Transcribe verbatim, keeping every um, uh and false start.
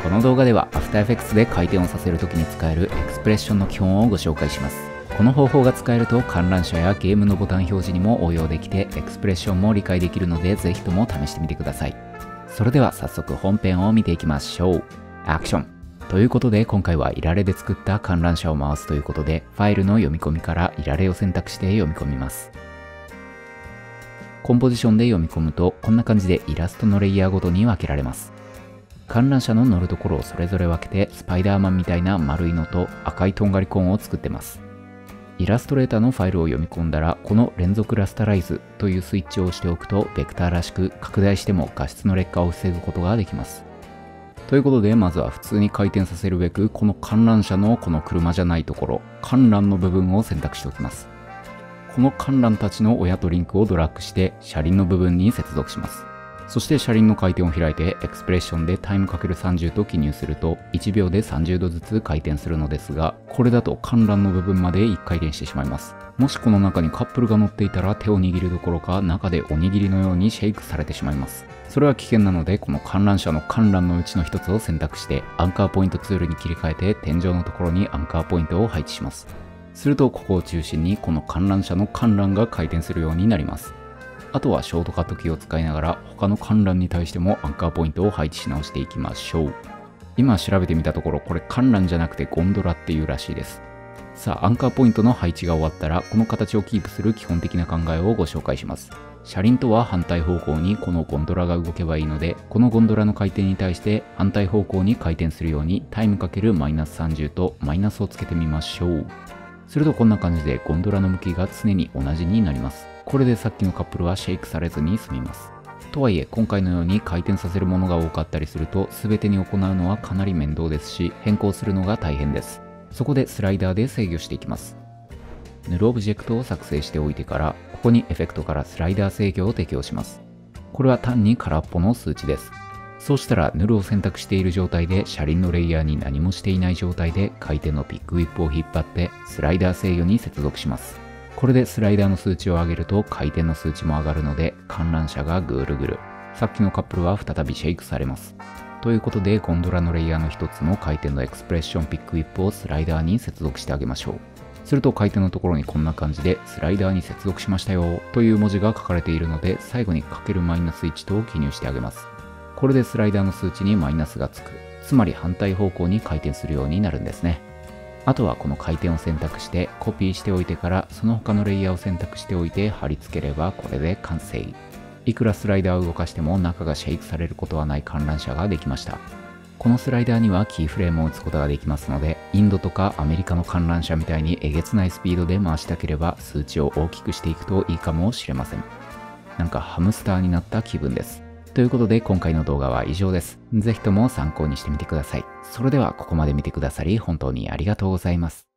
この動画では After Effects で回転をさせるときに使えるエクスプレッションの基本をご紹介します。この方法が使えると観覧車やゲームのボタン表示にも応用できてエクスプレッションも理解できるのでぜひとも試してみてください。それでは早速本編を見ていきましょう。アクション。ということで今回はいられで作った観覧車を回すということでファイルの読み込みからいられを選択して読み込みます。コンポジションで読み込むとこんな感じでイラストのレイヤーごとに分けられます。観覧車の乗るところをそれぞれ分けてスパイダーマンみたいな丸いのと赤いとんがりコーンを作ってます。イラストレーターのファイルを読み込んだらこの連続ラスタライズというスイッチを押しておくとベクターらしく拡大しても画質の劣化を防ぐことができます。ということでまずは普通に回転させるべくこの観覧車のこの車じゃないところ観覧の部分を選択しておきます。この観覧たちの親とリンクをドラッグして車輪の部分に接続します。そして車輪の回転を開いてエクスプレッションでタイム ×さんじゅう と記入するといちびょうでさんじゅうどずつ回転するのですが、これだと観覧の部分までいち回転してしまいます。もしこの中にカップルが乗っていたら手を握るどころか中でおにぎりのようにシェイクされてしまいます。それは危険なのでこの観覧車の観覧のうちの一つを選択してアンカーポイントツールに切り替えて天井のところにアンカーポイントを配置します。するとここを中心にこの観覧車の観覧が回転するようになります。あとはショートカットキーを使いながら他の観覧に対してもアンカーポイントを配置し直していきましょう。今調べてみたところこれ観覧じゃなくてゴンドラっていうらしいです。さあアンカーポイントの配置が終わったらこの形をキープする基本的な考えをご紹介します。車輪とは反対方向にこのゴンドラが動けばいいのでこのゴンドラの回転に対して反対方向に回転するようにタイム ×マイナスさんじゅう とマイナスをつけてみましょう。するとこんな感じでゴンドラの向きが常に同じになります。これでさっきのカップルはシェイクされずに済みます。とはいえ今回のように回転させるものが多かったりすると全てに行うのはかなり面倒ですし変更するのが大変です。そこでスライダーで制御していきます。ヌルオブジェクトを作成しておいてからここにエフェクトからスライダー制御を適用します。これは単に空っぽの数値です。そうしたらヌルを選択している状態で車輪のレイヤーに何もしていない状態で回転のピックウィップを引っ張ってスライダー制御に接続します。これでスライダーの数値を上げると回転の数値も上がるので観覧車がぐるぐる。さっきのカップルは再びシェイクされます。ということでゴンドラのレイヤーの一つの回転のエクスプレッションピックウィップをスライダーに接続してあげましょう。すると回転のところにこんな感じでスライダーに接続しましたよという文字が書かれているので最後にかけるマイナスいちと記入してあげます。これでスライダーの数値にマイナスがつく。つまり反対方向に回転するようになるんですね。あとはこの回転を選択してコピーしておいてからその他のレイヤーを選択しておいて貼り付ければこれで完成。いくらスライダーを動かしても中がシェイクされることはない観覧車ができました。このスライダーにはキーフレームを打つことができますのでインドとかアメリカの観覧車みたいにえげつないスピードで回したければ数値を大きくしていくといいかもしれません。なんかハムスターになった気分です。ということで今回の動画は以上です。ぜひとも参考にしてみてください。それではここまで見てくださり本当にありがとうございます。